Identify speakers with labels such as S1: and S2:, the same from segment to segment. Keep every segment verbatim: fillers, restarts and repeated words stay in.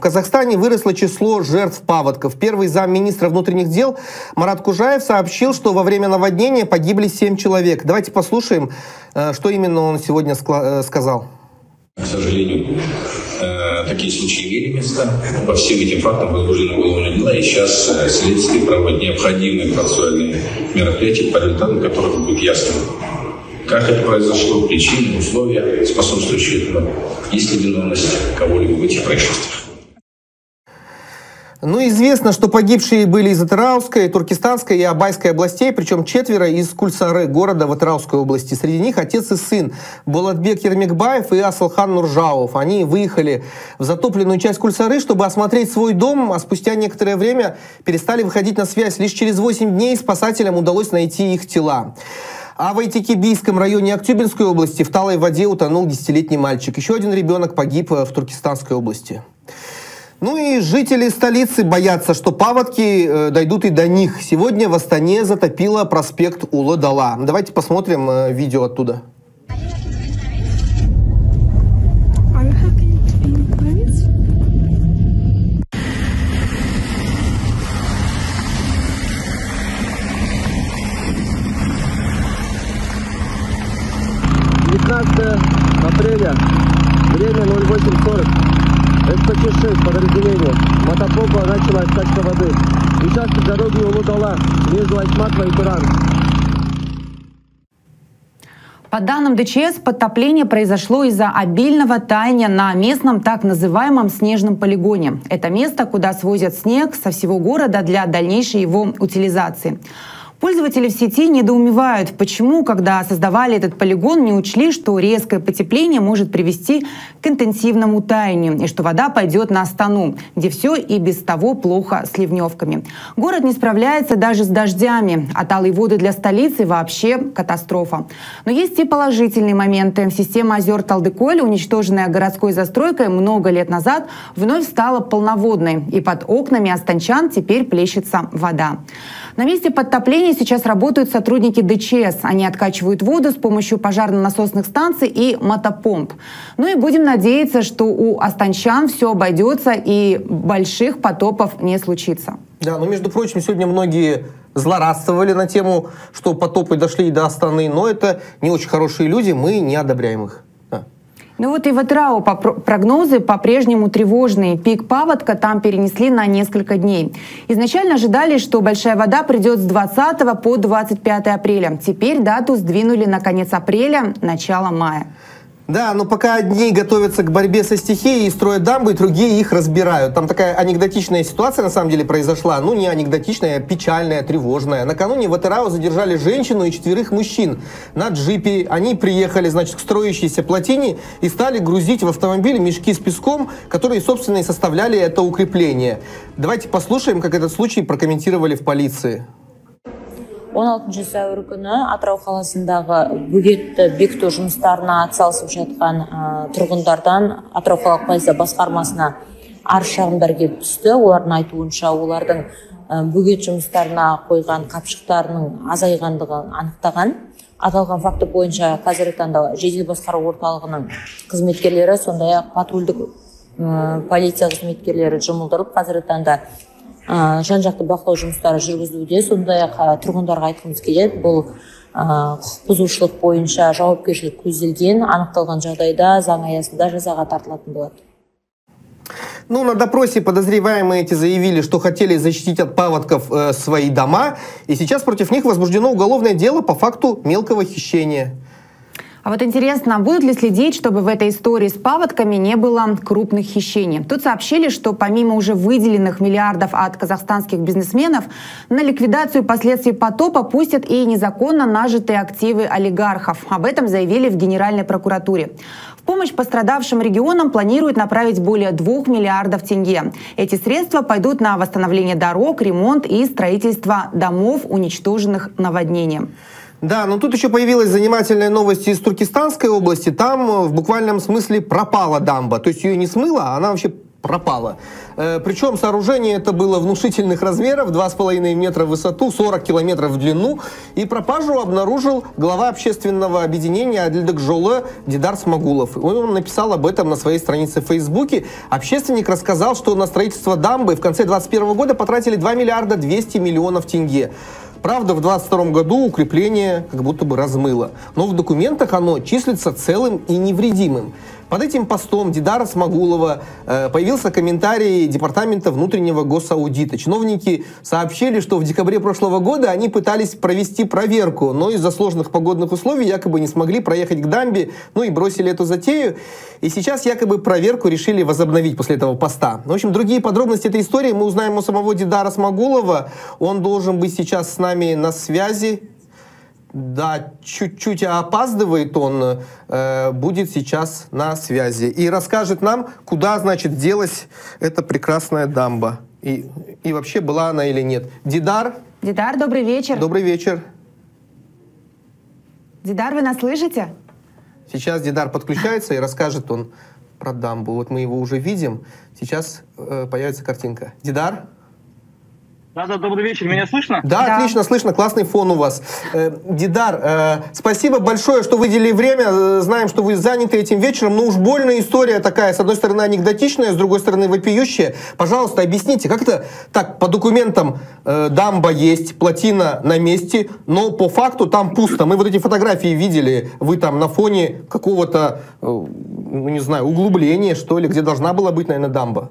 S1: Казахстане выросло число жертв паводков. Первый замминистра внутренних дел Марат Кужаев сообщил, что во время наводнения погибли семь человек. Давайте послушаем, что именно он сегодня сказал.
S2: К сожалению, такие случаи имели место. По всем этим фактам возбуждено уголовное дело, и сейчас следствие проводит необходимые процессуальные мероприятия, по результатам которых будет ясно, как это произошло, причины, условия, способствующие этому, есть ли виновность кого-либо в этих происшествиях.
S1: Ну, известно, что погибшие были из Атырауской, Туркестанской и Абайской областей, причем четверо из Кульсары, города в Атырауской области. Среди них отец и сын Болатбек Ермекбаев и Асылхан Нуржауов. Они выехали в затопленную часть Кульсары, чтобы осмотреть свой дом, а спустя некоторое время перестали выходить на связь. Лишь через восемь дней спасателям удалось найти их тела. А в Айтекебийском районе Актюбинской области в талой воде утонул десятилетний мальчик. Еще один ребенок погиб в Туркестанской области. Ну и жители столицы боятся, что паводки э, дойдут и до них. Сегодня в Астане затопило проспект Улы-Дала. Давайте посмотрим э, видео оттуда.
S3: девятнадцатое апреля, время ноль восемь сорок. эс пэ че шесть подразделение. Мотопомпа начала скачка воды. Участок дороги Улы-Дала между Айтматово и Туран.
S4: По данным дэ че эс, подтопление произошло из-за обильного таяния на местном так называемом снежном полигоне. Это место, куда свозят снег со всего города для дальнейшей его утилизации. Пользователи в сети недоумевают, почему, когда создавали этот полигон, не учли, что резкое потепление может привести к интенсивному таянию и что вода пойдет на Астану, где все и без того плохо с ливневками. Город не справляется даже с дождями, а талые воды для столицы вообще катастрофа. Но есть и положительные моменты. Система озер Талдыколь, уничтоженная городской застройкой много лет назад, вновь стала полноводной, и под окнами астанчан теперь плещется вода. На месте подтопления сейчас работают сотрудники дэ че эс. Они откачивают воду с помощью пожарно-насосных станций и мотопомп. Ну и будем надеяться, что у астанчан все обойдется и больших потопов не случится.
S1: Да, но между прочим, сегодня многие злорадствовали на тему, что потопы дошли до Астаны, но это не очень хорошие люди, мы не одобряем их. Да.
S4: Ну вот и в Атырау прогнозы по-прежнему тревожные. Пик паводка там перенесли на несколько дней. Изначально ожидали, что большая вода придет с двадцатого по двадцать пятое апреля. Теперь дату сдвинули на конец апреля, начало мая.
S1: Да, но пока одни готовятся к борьбе со стихией и строят дамбы, другие их разбирают. Там такая анекдотичная ситуация на самом деле произошла. Ну, не анекдотичная, а печальная, тревожная. Накануне в Атырау задержали женщину и четверых мужчин на джипе. Они приехали, значит, к строящейся плотине и стали грузить в автомобиль мешки с песком, которые, собственно, и составляли это укрепление. Давайте послушаем, как этот случай прокомментировали в полиции.
S5: он алтыншы сәуір күні Атырау қаласындағы бөгетті бекіту жұмыстарына атсалысып жатқан тұрғындардан Атырау қалалық полиция басқармасына арыз шағымдар келіп түсті. Олардың айтуынша олардың бөгет жұмыстарына қойған қапшықтарының азайғандығын анықтаған. Аталған факті бойынша қазіргі таңда жедел басқару орталығының қызметкерлері, сондай-ақ патрульдік полиция қызметкерлері жұмылдырылып, қазіргі таңда жан-жақты бақылау жұмыстары жүргізілуде. Сондай-ақ тұрғындарға айтқымыз келеді, бұл құқық бұзушылық бойынша жауапкершілік көзделген, анықталған жағдайда заң аясында жазаға тартылатын болады.
S1: Ну, на допросе подозреваемые эти заявили, что хотели защитить от паводков э, свои дома, и сейчас против них возбуждено уголовное дело по факту мелкого хищения.
S4: А вот интересно, будут ли следить, чтобы в этой истории с паводками не было крупных хищений? Тут сообщили, что помимо уже выделенных миллиардов от казахстанских бизнесменов, на ликвидацию последствий потопа пустят и незаконно нажитые активы олигархов. Об этом заявили в Генеральной прокуратуре. В помощь пострадавшим регионам планируют направить более двух миллиардов тенге. Эти средства пойдут на восстановление дорог, ремонт и строительство домов, уничтоженных наводнением.
S1: Да, но тут еще появилась занимательная новость из Туркестанской области. Там в буквальном смысле пропала дамба. То есть ее не смыло, а она вообще пропало. Э, причем сооружение это было внушительных размеров, два с половиной метра в высоту, сорок километров в длину. И пропажу обнаружил глава общественного объединения «Адилдык жолы» Дидар Смагулов. Он написал об этом на своей странице в Фейсбуке. Общественник рассказал, что на строительство дамбы в конце двадцать первого года потратили два миллиарда двести миллионов тенге. Правда, в двадцать втором году укрепление как будто бы размыло. Но в документах оно числится целым и невредимым. Под этим постом Дидара Смагулова э, появился комментарий Департамента внутреннего госаудита. Чиновники сообщили, что в декабре прошлого года они пытались провести проверку, но из-за сложных погодных условий якобы не смогли проехать к дамбе, ну и бросили эту затею. И сейчас якобы проверку решили возобновить после этого поста. В общем, другие подробности этой истории мы узнаем у самого Дидара Смагулова. Он должен быть сейчас с нами на связи. Да, чуть-чуть опаздывает он, э, будет сейчас на связи и расскажет нам, куда, значит, делась эта прекрасная дамба. И, и вообще, была она или нет. Дидар?
S4: Дидар, добрый вечер.
S1: Добрый вечер.
S4: Дидар, вы нас слышите?
S1: Сейчас Дидар подключается и расскажет он про дамбу. Вот мы его уже видим. Сейчас э, появится картинка. Дидар?
S6: Да, да, добрый вечер. Меня слышно?
S1: Да, да, отлично слышно. Классный фон у вас. Э, Дидар, э, спасибо большое, что выделили время. Э, знаем, что вы заняты этим вечером. Но уж больная история такая. С одной стороны, анекдотичная, с другой стороны, вопиющая. Пожалуйста, объясните, как это так, по документам э, дамба есть, плотина на месте, но по факту там пусто. Мы вот эти фотографии видели. Вы там на фоне какого-то, э, ну, не знаю, углубления, что ли, где должна была быть, наверное, дамба.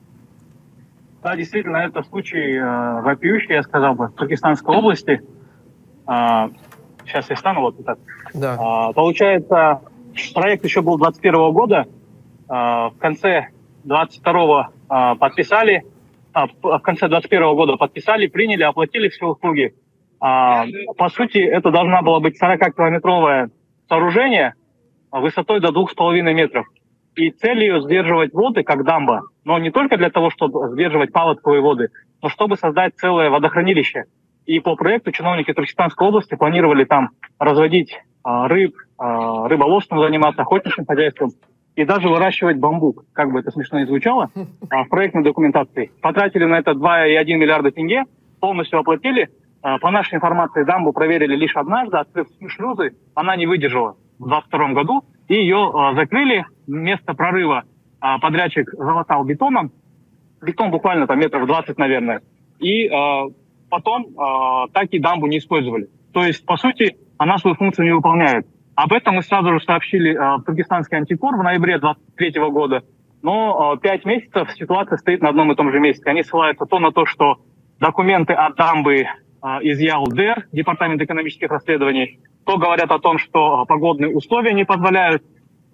S6: Да, действительно, это случай э, вопиющий, я сказал бы, в Туркестанской области. Э, сейчас я стану вот так. Да. Э, получается, проект еще был двадцать первого года. Э, в конце двадцать второго э, подписали, а, в конце двадцать первого года подписали, приняли, оплатили все услуги. Э, по сути, это должна была быть сорокакилометровое сооружение высотой до двух с половиной метров. И целью сдерживать воды, как дамба, но не только для того, чтобы сдерживать паводковые воды, но чтобы создать целое водохранилище. И по проекту чиновники Туркестанской области планировали там разводить а, рыб, а, рыболовством заниматься, охотничьим хозяйством и даже выращивать бамбук, как бы это смешно ни звучало, а, в проектной документации. Потратили на это два и один миллиарда тенге, полностью оплатили. А, по нашей информации, дамбу проверили лишь однажды, открыв шлюзы, она не выдержала в двадцать втором году, и ее а, закрыли. Место прорыва а, подрядчик залатал бетоном, бетон буквально там метров двадцать, наверное, и а, потом а, так и дамбу не использовали. То есть, по сути, она свою функцию не выполняет. Об этом мы сразу же сообщили а, в Туркестанский антикор в ноябре двадцать третьего года, но а, пять месяцев ситуация стоит на одном и том же месте. Они ссылаются то на то, что документы от дамбы а, изъял ДЭР, Департамент экономических расследований, то говорят о том, что а, погодные условия не позволяют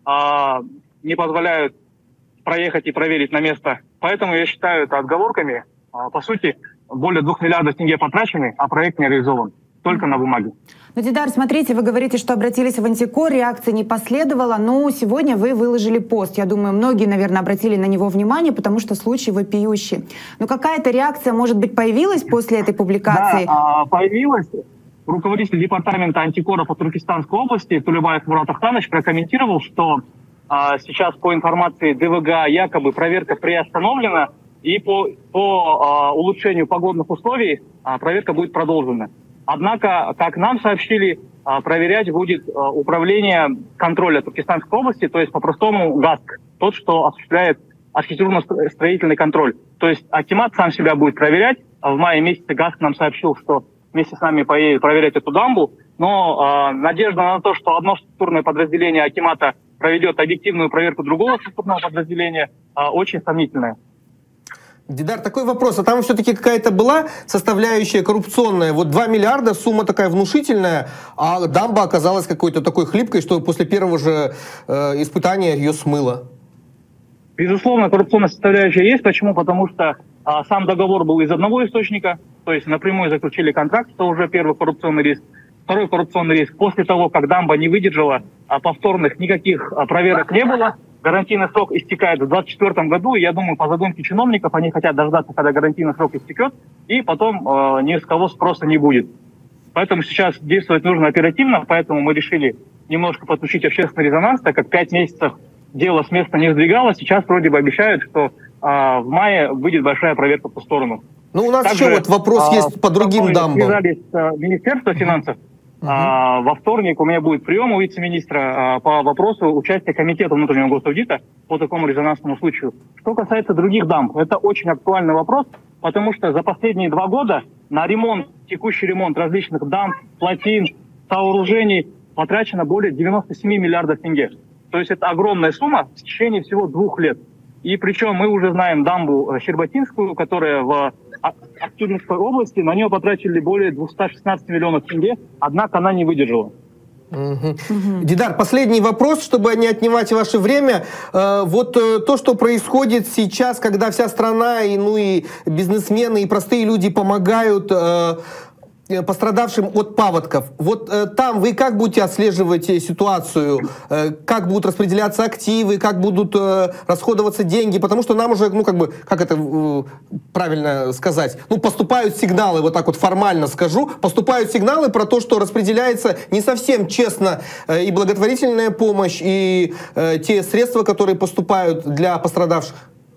S6: не позволяют проехать и проверить на место. Поэтому я считаю это отговорками. По сути, более двух миллиардов тенге потрачены, а проект не реализован. Только на бумаге.
S4: Ну, Дидар, смотрите, вы говорите, что обратились в антикор, реакции не последовало, но сегодня вы выложили пост. Я думаю, многие, наверное, обратили на него внимание, потому что случай вопиющий. Но какая-то реакция, может быть, появилась после этой публикации?
S6: Да, появилась. Руководитель департамента антикора по Туркестанской области Тулебаев Мурат Ахтанович прокомментировал, что а, сейчас по информации ДВГ якобы проверка приостановлена, и по, по а, улучшению погодных условий а, проверка будет продолжена. Однако, как нам сообщили, а, проверять будет а, управление контроля Туркестанской области, то есть по-простому ГАСК, тот, что осуществляет архитектурно-строительный контроль. То есть акимат сам себя будет проверять. А в мае месяце ГАСК нам сообщил, что вместе с нами поедет проверять эту дамбу, но э, надежда на то, что одно структурное подразделение акимата проведет объективную проверку другого структурного подразделения, э, очень сомнительная.
S1: Дидар, такой вопрос. А там все-таки какая-то была составляющая коррупционная? Вот два миллиарда, сумма такая внушительная, а дамба оказалась какой-то такой хлипкой, что после первого же э, испытания ее смыло.
S6: Безусловно, коррупционная составляющая есть. Почему? Потому что а, сам договор был из одного источника, то есть напрямую заключили контракт, это уже первый коррупционный риск. Второй коррупционный риск. После того, как дамба не выдержала, а повторных никаких а, проверок не было, гарантийный срок истекает в двадцать четвёртом году, и я думаю, по задумке чиновников, они хотят дождаться, когда гарантийный срок истекет, и потом э, ни с кого спроса не будет. Поэтому сейчас действовать нужно оперативно, поэтому мы решили немножко подключить общественный резонанс, так как пять месяцев дело с места не сдвигалось. Сейчас вроде бы обещают, что а, в мае выйдет большая проверка по сторону.
S1: Ну, у нас
S6: Также,
S1: еще вот вопрос а, есть по другим дамбам.
S6: Связались с Министерством финансов. Uh-huh. А, во вторник у меня будет прием у вице-министра а, по вопросу участия комитета внутреннего госаудита по такому резонансному случаю. Что касается других дамб, это очень актуальный вопрос, потому что за последние два года на ремонт, текущий ремонт различных дамб, плотин, сооружений потрачено более девяноста семи миллиардов тенге. То есть это огромная сумма в течение всего двух лет. И причем мы уже знаем дамбу Щербатинскую, которая в Актюбинской области, на нее потратили более двухсот шестнадцати миллионов тенге, однако она не выдержала.
S1: Угу. Угу. Дидар, последний вопрос, чтобы не отнимать ваше время. Э, вот э, то, что происходит сейчас, когда вся страна, и, ну и бизнесмены, и простые люди помогают э, пострадавшим от паводков. Вот э, там вы как будете отслеживать ситуацию? Э, как будут распределяться активы? Как будут э, расходоваться деньги? Потому что нам уже, ну как бы, как это э, правильно сказать? Ну, поступают сигналы, вот так вот формально скажу, поступают сигналы про то, что распределяется не совсем честно э, и благотворительная помощь, и э, те средства, которые поступают для пострадавших.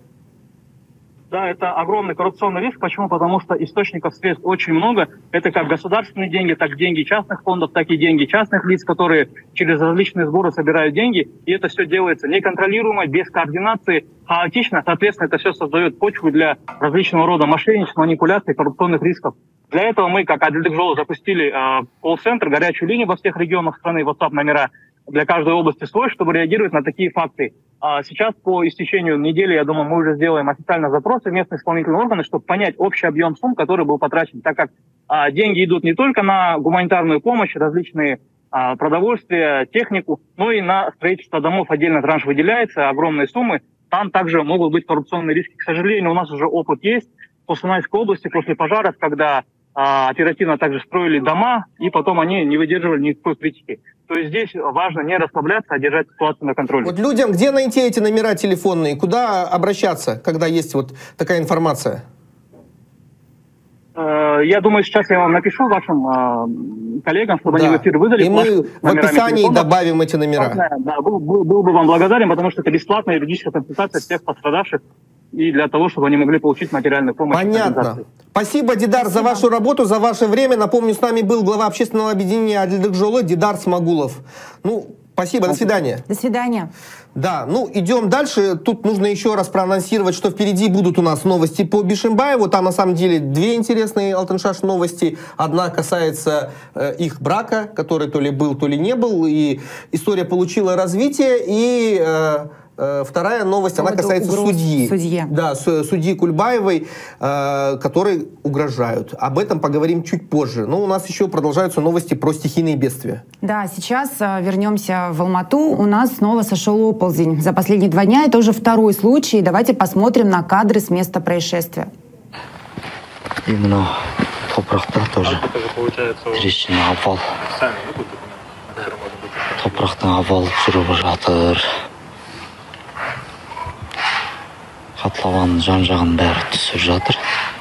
S6: Да, это огромный коррупционный риск. Почему? Потому что источников средств очень много. Это как государственные деньги, так деньги частных фондов, так и деньги частных лиц, которые через различные сборы собирают деньги. И это все делается неконтролируемо, без координации, хаотично. Соответственно, это все создает почву для различного рода мошенничеств, манипуляций, коррупционных рисков. Для этого мы, как Адильдыкжолы, запустили э, колл-центр, горячую линию во всех регионах страны, WhatsApp номера для каждой области свой, чтобы реагировать на такие факты. А сейчас по истечению недели, я думаю, мы уже сделаем официально запросы в местные исполнительные органы, чтобы понять общий объем сумм, который был потрачен, так как а, деньги идут не только на гуманитарную помощь, различные а, продовольствия, технику, но и на строительство домов отдельно транш выделяется, огромные суммы. Там также могут быть коррупционные риски. К сожалению, у нас уже опыт есть по Сунайской области после пожаров, когда а, оперативно также строили дома, и потом они не выдерживали никакой критики. То есть здесь важно не расслабляться, а держать ситуацию на контроле.
S1: Вот людям где найти эти номера телефонные? Куда обращаться, когда есть вот такая информация?
S6: Я думаю, сейчас я вам напишу вашим коллегам, чтобы да. они в эфир выдали.
S1: И мы в описании телефонов. Добавим эти номера.
S6: Да, был, был, был бы вам благодарен, потому что это бесплатная юридическая консультация всех пострадавших. И для того, чтобы они могли получить материальную помощь.
S1: Понятно. Спасибо, Дидар, Спасибо. за вашу работу, за ваше время. Напомню, с нами был глава общественного объединения Адильдыкжолы Дидар Смагулов. Ну, спасибо, до свидания.
S4: До свидания.
S1: Да, ну идем дальше. Тут нужно еще раз проанонсировать, что впереди будут у нас новости по Бишимбаеву. Там на самом деле две интересные, Алтыншаш, новости. Одна касается э, их брака, который то ли был, то ли не был. И история получила развитие. И э, э, вторая новость, она касается судьи.
S4: Судье.
S1: Да, судьи Кульбаевой, э, которые угрожают. Об этом поговорим чуть позже. Но у нас еще продолжаются новости про стихийные бедствия.
S4: Да, сейчас э, вернемся в Алмату. У нас снова сошел оползень. За последние два дня это уже второй случай. Давайте посмотрим на кадры с места происшествия.
S7: Именно топрақта тоже трещина, обвал. Топрақтың обвал жүріп жатыр. Қатлаванның жан-жағын бәрі түсіп жатыр.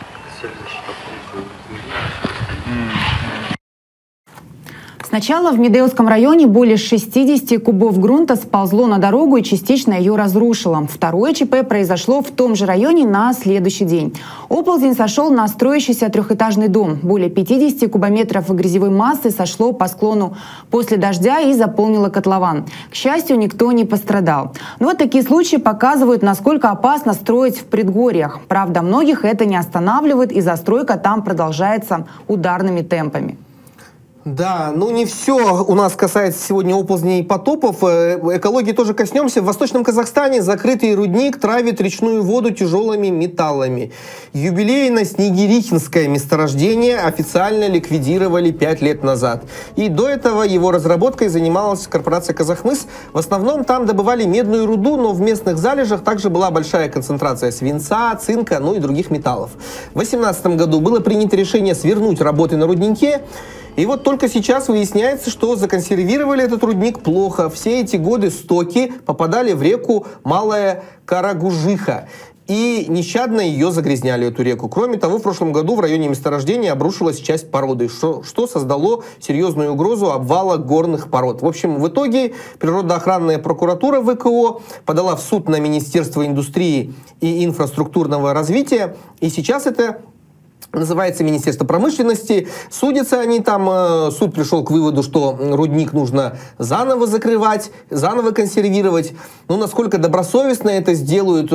S4: Сначала в Медеевском районе более шестидесяти кубов грунта сползло на дорогу и частично ее разрушило. Второе ЧП произошло в том же районе на следующий день. Оползень сошел на строящийся трехэтажный дом. Более пятидесяти кубометров грязевой массы сошло по склону после дождя и заполнило котлован. К счастью, никто не пострадал. Но вот такие случаи показывают, насколько опасно строить в предгорьях. Правда, многих это не останавливает, и застройка там продолжается ударными темпами.
S1: Да, ну не все у нас касается сегодня оползней и потопов. Экологии тоже коснемся. В Восточном Казахстане закрытый рудник травит речную воду тяжелыми металлами. Юбилейно-снегирихинское месторождение официально ликвидировали пять лет назад. И до этого его разработкой занималась корпорация «Казахмыс». В основном там добывали медную руду, но в местных залежах также была большая концентрация свинца, цинка, ну и других металлов. В две тысячи восемнадцатом году было принято решение свернуть работы на руднике. И вот только сейчас выясняется, что законсервировали этот рудник плохо. Все эти годы стоки попадали в реку Малая Карагужиха. и нещадно ее загрязняли, эту реку. Кроме того, в прошлом году в районе месторождения обрушилась часть породы, что, что создало серьезную угрозу обвала горных пород. В общем, в итоге природоохранная прокуратура ВКО подала в суд на Министерство индустрии и инфраструктурного развития, и сейчас это называется Министерство промышленности. Судятся они там, суд пришел к выводу, что рудник нужно заново закрывать, заново консервировать. Но насколько добросовестно это сделают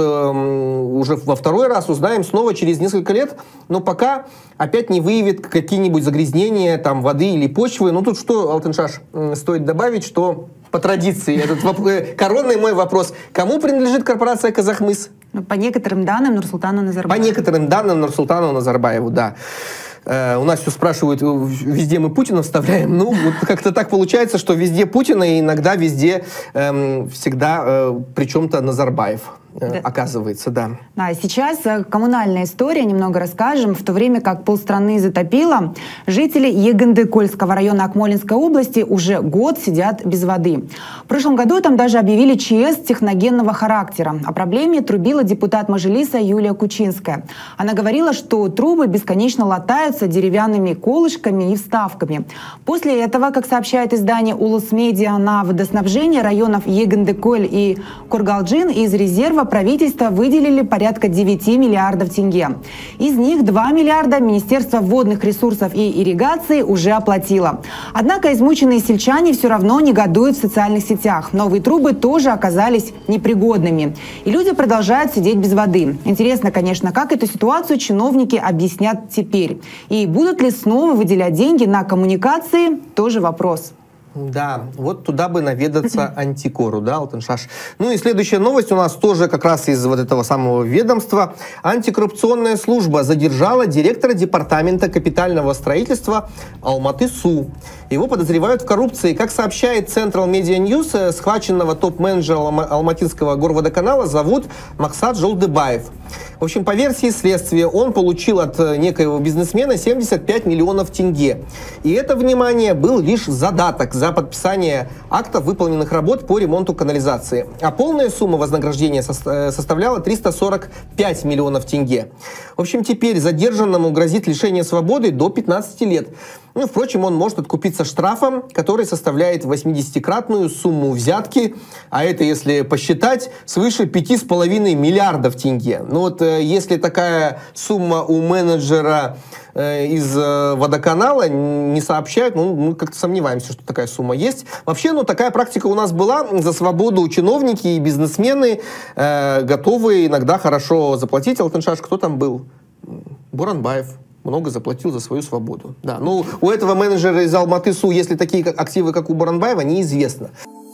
S1: уже во второй раз, узнаем снова через несколько лет. Но пока опять не выявит какие-нибудь загрязнения там, воды или почвы. Ну тут что, Алтыншаш, стоит добавить, что по традиции, этот вопрос, коронный мой вопрос, кому принадлежит корпорация «Казахмыс»?
S4: По некоторым данным Нурсултану Назарбаеву.
S1: По некоторым данным Нурсултану Назарбаеву, да. Э, у нас все спрашивают, везде мы Путина вставляем. Ну, вот как-то так получается, что везде Путина, и иногда везде э, всегда э, при чем-то Назарбаев. Да. Оказывается, да.
S4: А сейчас коммунальная история, немного расскажем. В то время как полстраны затопило, жители Егынды-Кольского района Акмолинской области уже год сидят без воды. В прошлом году там даже объявили ЧС техногенного характера. О проблеме трубила депутат Мажилиса Юлия Кучинская. Она говорила, что трубы бесконечно латаются деревянными колышками и вставками. После этого, как сообщает издание «Улус Медиа», на водоснабжение районов Егынды-Коль и Коргалджин из резерва правительство выделили порядка девяти миллиардов тенге. Из них два миллиарда Министерство водных ресурсов и ирригации уже оплатило. Однако измученные сельчане все равно негодуют в социальных сетях. Новые трубы тоже оказались непригодными. И люди продолжают сидеть без воды. Интересно, конечно, как эту ситуацию чиновники объяснят теперь. И будут ли снова выделять деньги на коммуникации, тоже вопрос.
S1: Да, вот туда бы наведаться антикору, да, Алтыншаш. Ну и следующая новость у нас тоже как раз из вот этого самого ведомства. Антикоррупционная служба задержала директора департамента капитального строительства Алматы-Су. Его подозревают в коррупции. Как сообщает Central Media News, схваченного топ-менеджера Алматинского горводоканала зовут Максат Жолдыбаев. В общем, по версии следствия, он получил от некоего бизнесмена семьдесят пять миллионов тенге. И это, внимание, был лишь задаток за подписание актов выполненных работ по ремонту канализации. А полная сумма вознаграждения составляла триста сорок пять миллионов тенге. В общем, теперь задержанному грозит лишение свободы до пятнадцати лет. Ну, впрочем, он может откупиться штрафом, который составляет восьмидесятикратную сумму взятки, а это, если посчитать, свыше пяти с половиной миллиардов тенге. Ну вот, э, если такая сумма у менеджера э, из э, водоканала не сообщают, ну, мы как-то сомневаемся, что такая сумма есть. Вообще, ну, такая практика у нас была. За свободу чиновники и бизнесмены э, готовы иногда хорошо заплатить. Алтыншаш, кто там был? Буранбаев. Много заплатил за свою свободу. Да, ну, у этого менеджера из Алматы-Су, если такие активы, как у Буранбаева, неизвестно.